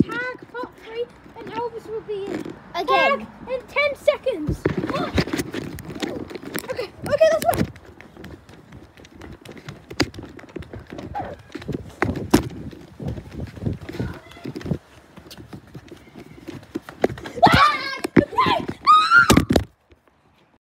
tag part 3, and Elvis will be again in 10